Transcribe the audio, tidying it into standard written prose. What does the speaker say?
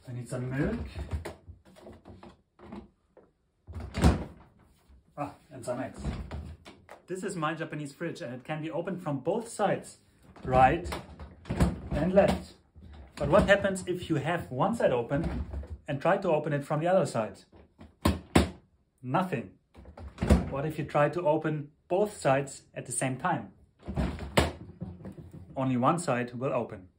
I need some milk. And some eggs. This is my Japanese fridge and it can be opened from both sides, right and left. But what happens if you have one side open and try to open it from the other side? Nothing. What if you try to open both sides at the same time? Only one side will open.